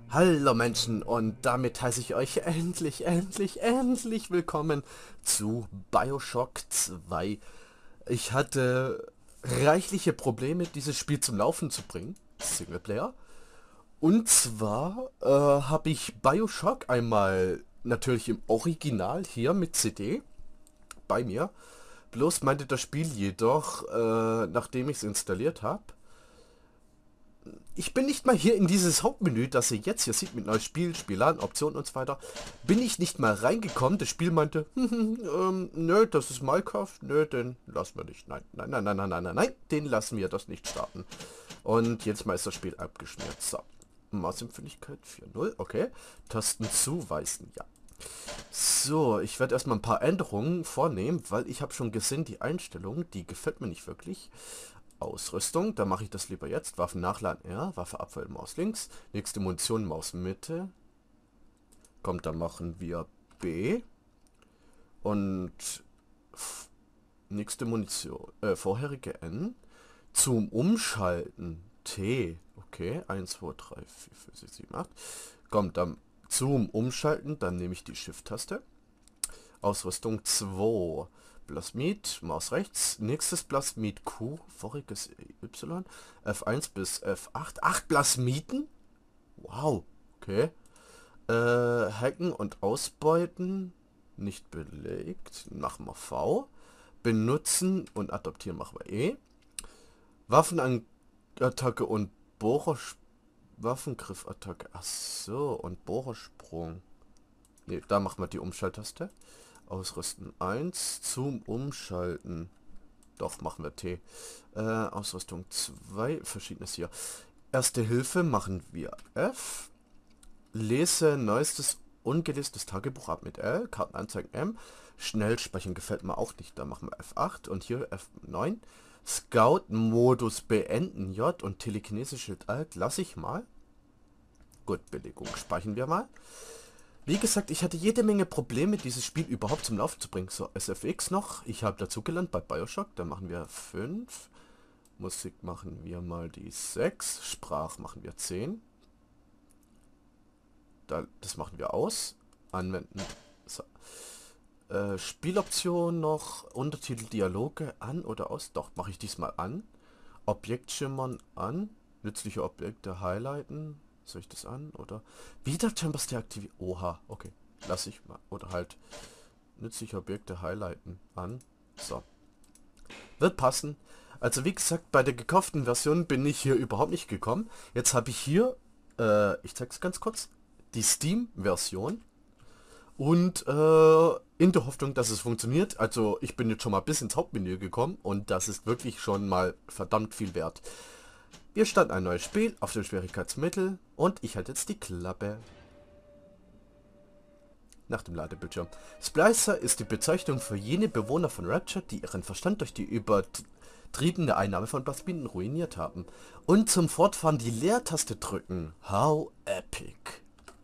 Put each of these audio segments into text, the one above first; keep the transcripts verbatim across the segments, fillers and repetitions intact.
Hallo Menschen und damit heiße ich euch endlich, endlich, endlich willkommen zu BioShock zwei. Ich hatte reichliche Probleme, dieses Spiel zum Laufen zu bringen, Singleplayer. Und zwar äh, habe ich BioShock einmal natürlich im Original hier mit C D bei mir. Bloß meinte das Spiel jedoch, äh, nachdem ich es installiert habe, ich bin nicht mal hier in dieses Hauptmenü, das ihr jetzt hier seht mit neues Spiel, Spielern, Optionen und so weiter. Bin ich nicht mal reingekommen. Das Spiel meinte, ähm, nö, das ist Minecraft, nö, den lassen wir nicht. Nein, nein, nein, nein, nein, nein, nein, nein, den lassen wir das nicht starten. Und jetzt mal ist das Spiel abgeschmiert. So, Mausempfindlichkeit vier null, okay. Tasten zuweisen, ja. So, ich werde erstmal ein paar Änderungen vornehmen, weil ich habe schon gesehen, die Einstellung, die gefällt mir nicht wirklich. Ausrüstung, da mache ich das lieber jetzt. Waffen nachladen R, Waffe abfallen, Maus links. Nächste Munition, Maus Mitte. Kommt, dann machen wir B. Und nächste Munition, äh, vorherige N. Zum Umschalten T. Okay, eins, zwei, drei, vier, fünf, sechs, sieben, acht. Kommt, dann zum Umschalten, dann nehme ich die Shift-Taste. Ausrüstung zwei. Plasmid, Maus rechts. Nächstes Plasmid Q, voriges Y. F eins bis F acht. Acht Plasmiden? Wow, okay. Äh, hacken und ausbeuten. Nicht belegt. Machen wir V. Benutzen und adoptieren machen wir E. Waffenattacke und Bohrer... Waffengriffattacke. Ach so, und Bohrersprung. Ne, da machen wir die Umschalttaste. Ausrüsten eins. Zum Umschalten. Doch, machen wir T. Äh, Ausrüstung zwei. Verschiedenes hier. Erste Hilfe machen wir F. Lese neuestes ungelestes Tagebuch ab mit L. Kartenanzeigen M. Schnell speichern gefällt mir auch nicht. Da machen wir F acht und hier F neun. Scout-Modus beenden J und Telekinese Alt lasse ich mal. Gut, Belegung speichern wir mal. Wie gesagt, ich hatte jede Menge Probleme, dieses Spiel überhaupt zum Laufen zu bringen. So, S F X noch. Ich habe dazugelernt bei BioShock. Da machen wir fünf. Musik machen wir mal die sechs. Sprach machen wir zehn. Da, das machen wir aus. Anwenden. So. Äh, Spieloption noch. Untertitel Dialoge an oder aus. Doch, mache ich diesmal an. Objektschimmern an. Nützliche Objekte highlighten. Soll ich das an? Oder wieder Chambers deaktivieren? Oha, okay. Lass ich mal. Oder halt nützliche Objekte highlighten an. So. Wird passen. Also wie gesagt, bei der gekauften Version bin ich hier überhaupt nicht gekommen. Jetzt habe ich hier, äh, ich zeige es ganz kurz, die Steam-Version. Und äh, in der Hoffnung, dass es funktioniert. Also ich bin jetzt schon mal bis ins Hauptmenü gekommen und das ist wirklich schon mal verdammt viel wert. Wir starten ein neues Spiel auf dem Schwierigkeitsmittel und ich halte jetzt die Klappe. Nach dem Ladebildschirm. Splicer ist die Bezeichnung für jene Bewohner von Rapture, die ihren Verstand durch die übertriebene Einnahme von Plasmiden ruiniert haben. Und zum Fortfahren die Leertaste drücken. How epic.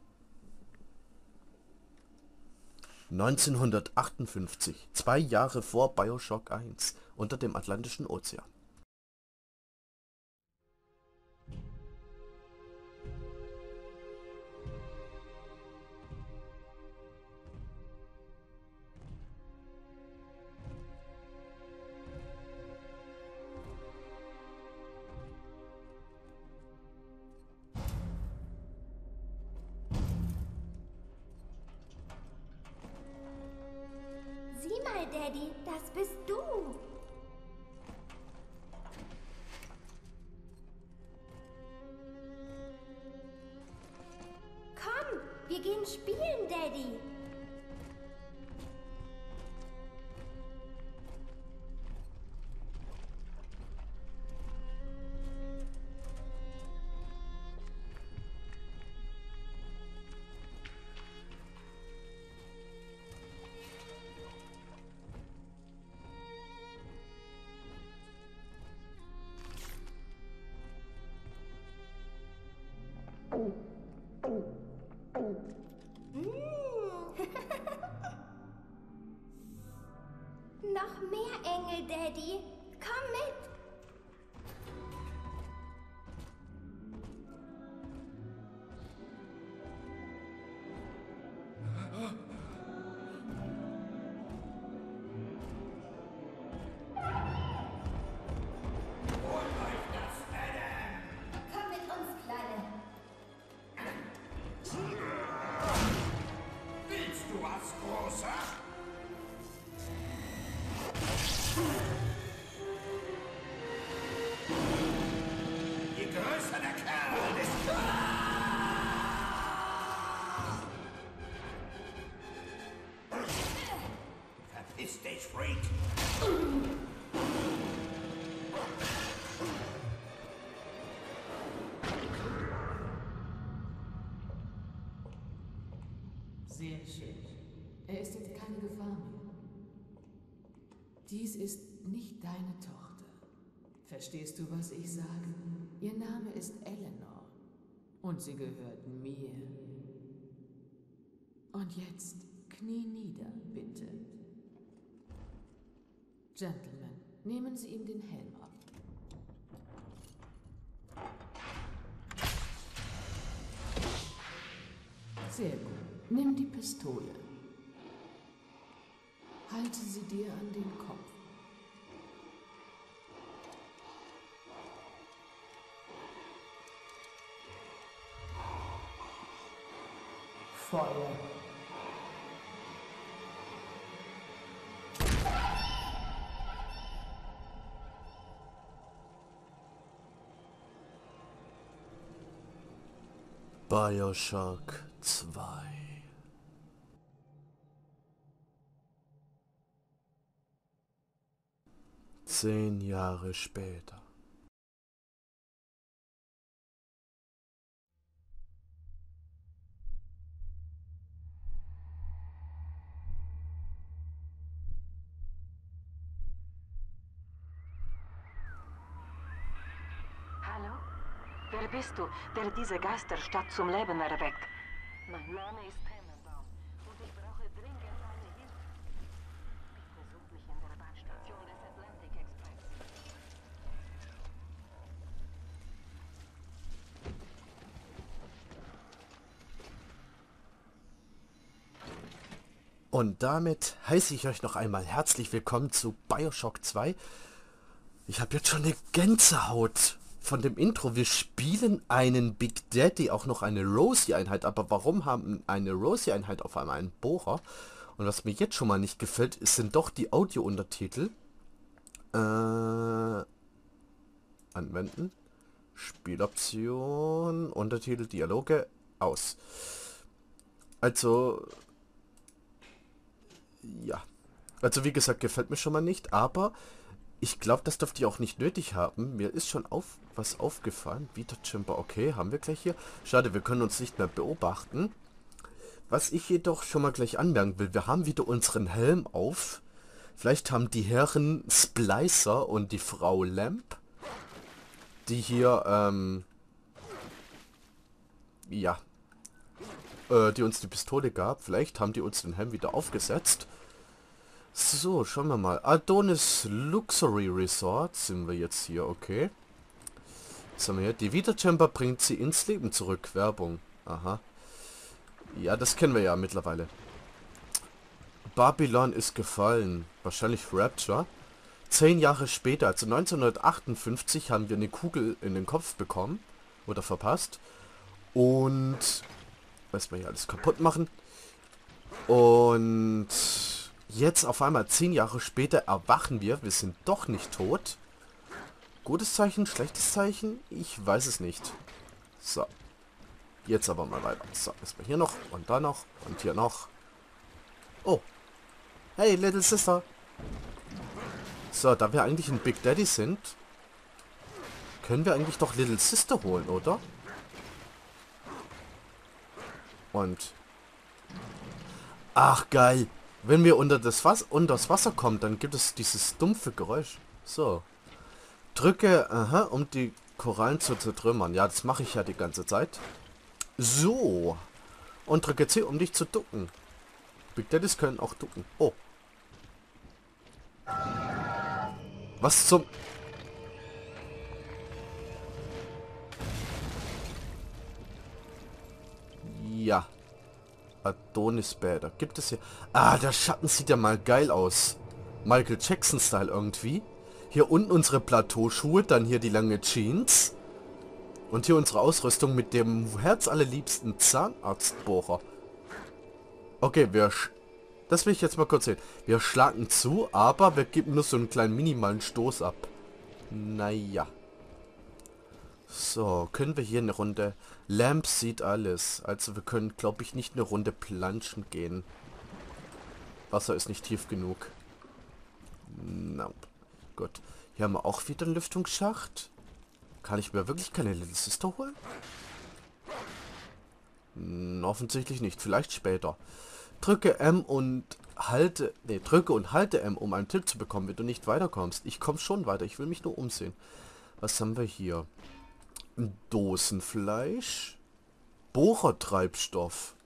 neunzehnhundertachtundfünfzig, zwei Jahre vor BioShock eins, unter dem Atlantischen Ozean. Sieh mal, Daddy, das bist du. Komm, wir gehen spielen, Daddy. Noch mehr Engel, Daddy. Komm mit. Sehr schön. Er ist jetzt keine Gefahr mehr. Dies ist nicht deine Tochter. Verstehst du, was ich sage? Ihr Name ist Eleanor. Und sie gehört mir. Und jetzt knie nieder, bitte. Gentlemen, nehmen Sie ihm den Helm ab. Sehr gut. Nimm die Pistole. Halte sie dir an den Kopf. Feuer. BioShock zwei. Zehn Jahre später. Hallo? Wer bist du, der diese Geisterstadt zum Leben erweckt? Mein Name ist Tannenbaum und ich brauche dringend deine Hilfe. Bitte such mich in der Bahnstation des Atlantic Express. Und damit heiße ich euch noch einmal herzlich willkommen zu BioShock zwei. Ich habe jetzt schon eine Gänsehaut von dem Intro. Wir spielen einen Big Daddy, auch noch eine Rosie-Einheit. Aber warum haben eine Rosie-Einheit auf einmal einen Bohrer? Und was mir jetzt schon mal nicht gefällt, sind doch die Audio-Untertitel. Äh, anwenden. Spieloption, Untertitel, Dialoge, aus. Also... Ja, also wie gesagt, gefällt mir schon mal nicht, aber ich glaube, das dürfte ich auch nicht nötig haben. Mir ist schon auf was aufgefallen. Vita Chamber, okay, haben wir gleich hier. Schade, wir können uns nicht mehr beobachten. Was ich jedoch schon mal gleich anmerken will, wir haben wieder unseren Helm auf. Vielleicht haben die Herren Splicer und die Frau Lamp, die hier, ähm, ja, die uns die Pistole gab. Vielleicht haben die uns den Helm wieder aufgesetzt. So, schauen wir mal. Adonis Luxury Resort sind wir jetzt hier, okay. Was haben wir hier? Die Vita Chamber bringt sie ins Leben zurück. Werbung. Aha. Ja, das kennen wir ja mittlerweile. Babylon ist gefallen. Wahrscheinlich Rapture. Zehn Jahre später, also neunzehnhundertachtundfünfzig, haben wir eine Kugel in den Kopf bekommen. Oder verpasst. Und... was wir hier alles kaputt machen. Und jetzt auf einmal zehn Jahre später erwachen wir. Wir sind doch nicht tot. Gutes Zeichen, schlechtes Zeichen? Ich weiß es nicht. So. Jetzt aber mal weiter. So, erstmal hier noch und da noch und hier noch. Oh. Hey, Little Sister. So, da wir eigentlich ein Big Daddy sind, können wir eigentlich doch Little Sister holen, oder? Und... ach, geil. Wenn wir unter das, Was unter das Wasser kommen, dann gibt es dieses dumpfe Geräusch. So. Drücke, aha, um die Korallen zu zertrümmern. Ja, das mache ich ja die ganze Zeit. So. Und drücke C, um dich zu ducken. Big Daddies können auch ducken. Oh. Was zum... ja. Adonis-Bäder. Gibt es hier... ah, der Schatten sieht ja mal geil aus. Michael Jackson-Style irgendwie. Hier unten unsere Plateauschuhe, dann hier die lange Jeans. Und hier unsere Ausrüstung mit dem herzallerliebsten Zahnarztbohrer. Okay, wir... das will ich jetzt mal kurz sehen. Wir schlagen zu, aber wir geben nur so einen kleinen minimalen Stoß ab. Naja. So, können wir hier eine Runde... Lamp sieht alles. Also wir können, glaube ich, nicht eine Runde planschen gehen. Wasser ist nicht tief genug. Nope. Gut. Hier haben wir auch wieder einen Lüftungsschacht. Kann ich mir wirklich keine Little Sister holen? Hm, offensichtlich nicht. Vielleicht später. Drücke M und halte, nee, drücke und halte M, um einen Tipp zu bekommen, wenn du nicht weiterkommst. Ich komme schon weiter, ich will mich nur umsehen. Was haben wir hier? Dosenfleisch. Bohrertreibstoff.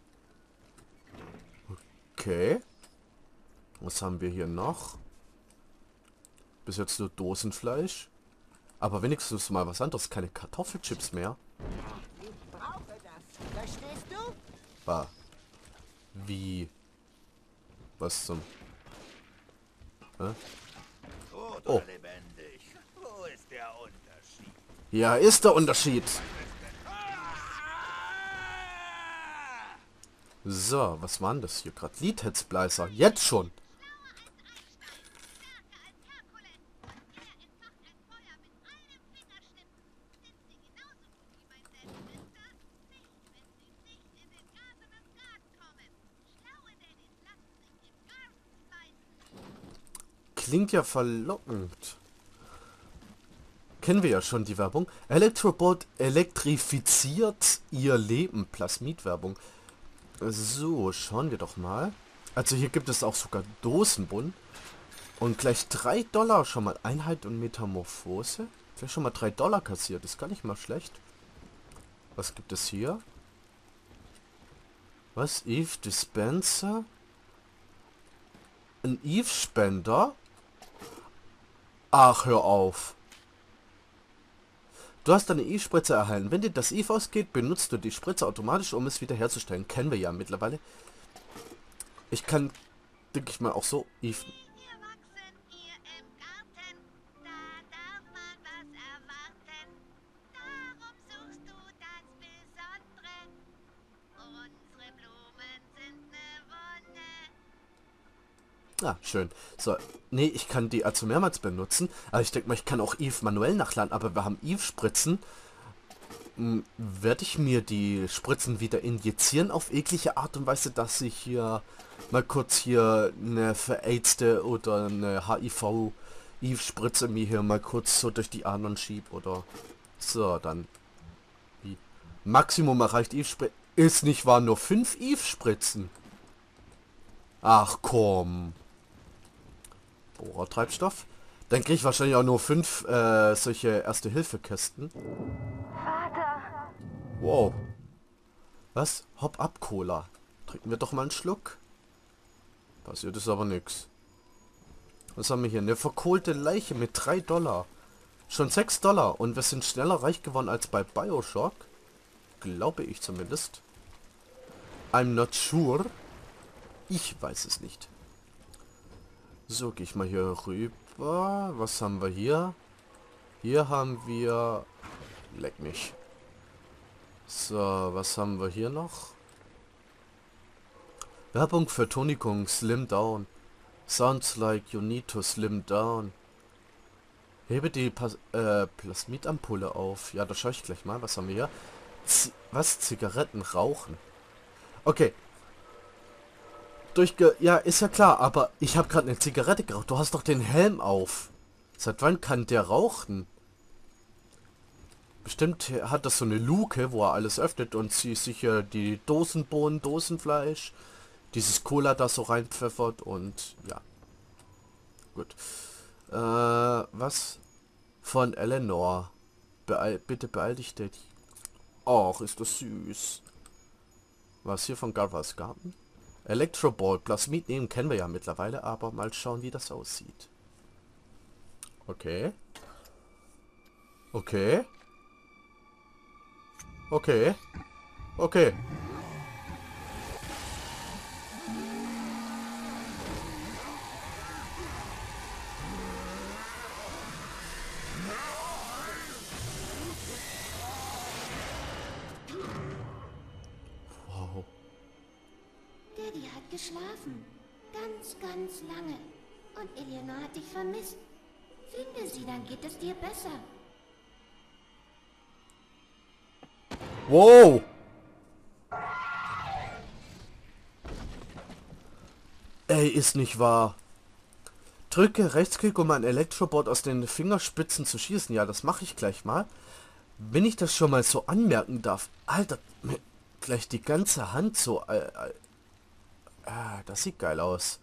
Okay. Was haben wir hier noch? Bis jetzt nur Dosenfleisch. Aber wenigstens mal was anderes. Keine Kartoffelchips mehr. Ich brauche das. Verstehst du? Bah. Wie? Was zum... Hä? Tot Oh. oder lebendig? Wo ist der Unterschied? Ja, ist der Unterschied. So, was waren das hier gerade? Liedhetzbleiser. Jetzt schon. Klingt ja verlockend. Kennen wir ja schon die Werbung. Electrobot elektrifiziert ihr Leben. Plasmid-Werbung. So, schauen wir doch mal. Also hier gibt es auch sogar Dosenbund. Und gleich drei Dollar schon mal. Einheit und Metamorphose. Gleich schon mal drei Dollar kassiert. Ist gar nicht mal schlecht. Was gibt es hier? Was? Eve Dispenser? Ein Eve-Spender? Ach, hör auf. Du hast eine Eve-Spritze erhalten. Wenn dir das Eve ausgeht, benutzt du die Spritze automatisch, um es wiederherzustellen. Kennen wir ja mittlerweile. Ich kann, denke ich mal, auch so Eve... Ah, schön. So, nee, ich kann die also mehrmals benutzen. Aber ich denke mal, ich kann auch Eve manuell nachladen. Aber wir haben Eve-Spritzen. Werde ich mir die Spritzen wieder injizieren auf eklige Art und Weise, dass ich hier mal kurz hier eine verätzte oder eine H I V-Eve-Spritze mir hier mal kurz so durch die Adern schieb oder... So, dann... Wie? Maximum erreicht Eve-Spritzen. Ist nicht wahr, nur fünf Eve-Spritzen. Ach komm. Bohrertreibstoff. Dann kriege ich wahrscheinlich auch nur fünf äh, solche Erste-Hilfe-Kästen. Vater! Wow. Was? Hop-Up-Cola. Trinken wir doch mal einen Schluck. Passiert ist aber nichts. Was haben wir hier? Eine verkohlte Leiche mit drei Dollar. Schon sechs Dollar. Und wir sind schneller reich geworden als bei Bioshock. Glaube ich zumindest. I'm not sure. Ich weiß es nicht. So, gehe ich mal hier rüber. Was haben wir hier? Hier haben wir... Leck mich. So, was haben wir hier noch? Werbung für Tonikum. Slim down. Sounds like you need to slim down. Hebe die Pas äh, Plasmidampulle auf. Ja, da schaue ich gleich mal. Was haben wir hier? Z was? Zigaretten rauchen. Okay. Durchge... Ja, ist ja klar, aber ich habe gerade eine Zigarette geraucht. Du hast doch den Helm auf. Seit wann kann der rauchen? Bestimmt hat das so eine Luke, wo er alles öffnet und sie sicher die Dosenbohnen, Dosenfleisch, dieses Cola da so reinpfeffert und ja. Gut. Äh, was? Von Eleanor. Beeil, bitte beeil dich, Daddy. Och, ist das süß. Was hier von Garvas Garten? Electroball, Plasmid nehmen kennen wir ja mittlerweile, aber mal schauen, wie das aussieht. Okay. Okay. Okay. Okay. Wow. Daddy hat geschlafen. Ganz, ganz lange. Und Eleanor hat dich vermisst. Finde sie, dann geht es dir besser. Wow. Ey, ist nicht wahr. Drücke Rechtsklick, um ein Elektrobot aus den Fingerspitzen zu schießen. Ja, das mache ich gleich mal. Wenn ich das schon mal so anmerken darf. Alter, gleich die ganze Hand so... Äh, Ah, das sieht geil aus.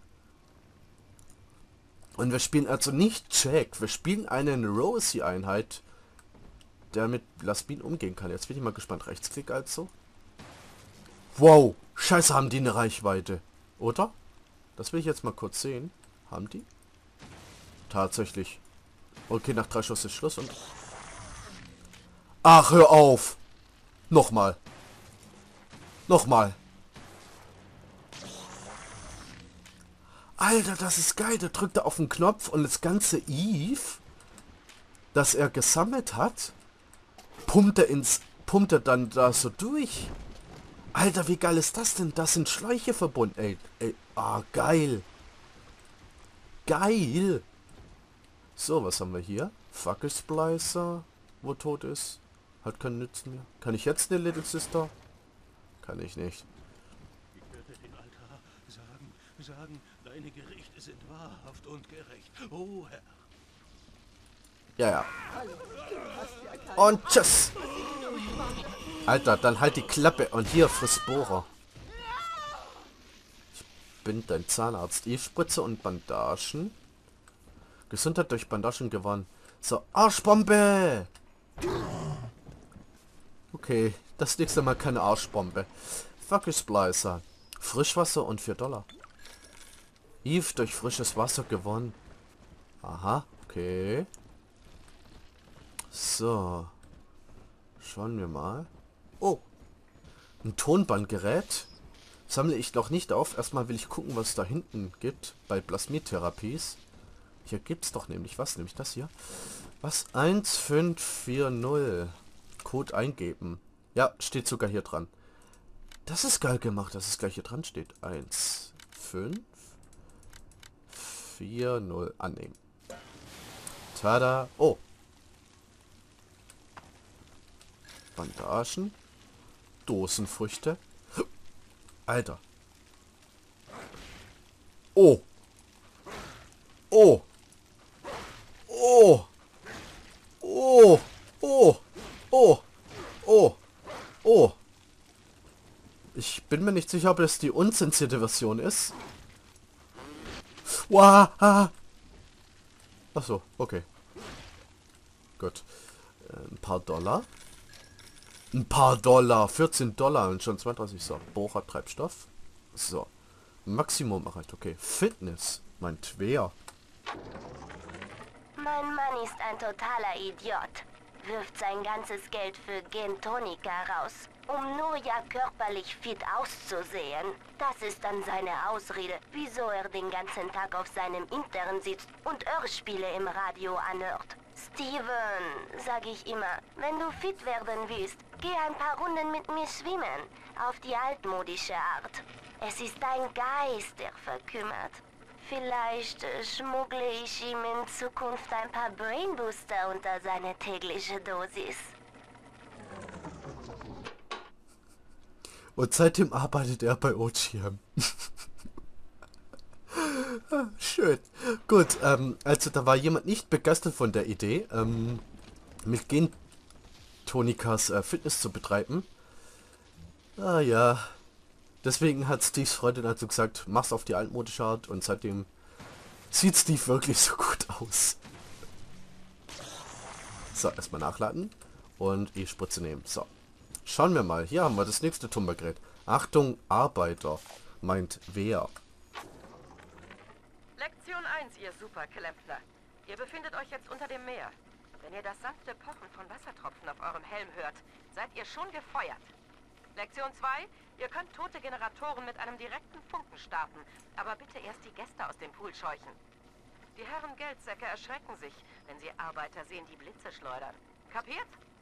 Und wir spielen also nicht Jack. Wir spielen eine Rosie-Einheit, der mit Lasmin umgehen kann. Jetzt bin ich mal gespannt. Rechtsklick also. Wow. Scheiße, haben die eine Reichweite. Oder? Das will ich jetzt mal kurz sehen. Haben die? Tatsächlich. Okay, nach drei Schuss ist Schluss und... Ach, hör auf! Nochmal. Nochmal. Alter, das ist geil. Der drückt da auf den Knopf und das ganze Eve, das er gesammelt hat, pumpt er ins, pumpt er dann da so durch. Alter, wie geil ist das denn? Da sind Schläuche verbunden. Ey, ey, ah, geil. Geil. So, was haben wir hier? Fackelsplicer, wo tot ist. Hat keinen Nützen mehr. Kann ich jetzt eine Little Sister? Kann ich nicht. Ich werde den Altar sagen, sagen, deine Gerichte sind wahrhaft und gerecht. Oh Herr. Ja, ja. Und tschüss. Alter, dann halt die Klappe und hier friss Bohrer. Ich bin dein Zahnarzt. E-Spritze und Bandagen. Gesundheit durch Bandagen gewonnen. So, Arschbombe! Okay, das nächste Mal keine Arschbombe. Fuck Splicer. Frischwasser und vier Dollar. Eve durch frisches Wasser gewonnen. Aha, okay. So. Schauen wir mal. Oh. Ein Tonbandgerät. Sammle ich noch nicht auf. Erstmal will ich gucken, was es da hinten gibt. Bei Plasmidtherapies. Hier gibt es doch nämlich was. Nämlich das hier. Was? eins fünf vier null. Code eingeben. Ja, steht sogar hier dran. Das ist geil gemacht, dass es gleich hier dran steht. eins fünf vier null. Annehmen. Tada. Oh. Bandagen. Dosenfrüchte. Alter. Oh. Oh. Oh. Oh. Oh. Oh. Oh. Oh. Ich bin mir nicht sicher, ob es die unzensierte Version ist. Wow. Ach so, okay. Gut. Äh, ein paar Dollar. Ein paar Dollar. vierzehn Dollar und schon zweiunddreißig. So. Bohrer Treibstoff. So. Maximum erreicht. Okay. Fitness. Meint wer? Mein Mann ist ein totaler Idiot. Wirft sein ganzes Geld für Gentonika raus, um nur ja körperlich fit auszusehen. Das ist dann seine Ausrede, wieso er den ganzen Tag auf seinem Intern sitzt und Hörspiele im Radio anhört. Steven, sag ich immer, wenn du fit werden willst, geh ein paar Runden mit mir schwimmen, auf die altmodische Art. Es ist dein Geist, der verkümmert. Vielleicht äh, schmuggle ich ihm in Zukunft ein paar Brainbooster unter seine tägliche Dosis. Und seitdem arbeitet er bei O G M. Schön. Gut, ähm, also da war jemand nicht begeistert von der Idee, ähm, mit Gentonikas äh, Fitness zu betreiben. Ah ja. Deswegen hat Steves Freundin also gesagt, mach's auf die altmodische Art und seitdem sieht Steve wirklich so gut aus. So, erstmal nachladen und E-Spritze nehmen. So, schauen wir mal. Hier haben wir das nächste Tumbergerät. Achtung, Arbeiter. Meint wer? Lektion eins, ihr Superklempner. Ihr befindet euch jetzt unter dem Meer. Wenn ihr das sanfte Pochen von Wassertropfen auf eurem Helm hört, seid ihr schon gefeuert. Lektion zwei. Ihr könnt tote Generatoren mit einem direkten Funken starten, aber bitte erst die Gäste aus dem Pool scheuchen. Die Herren Geldsäcke erschrecken sich, wenn sie Arbeiter sehen, die Blitze schleudern. Kapiert?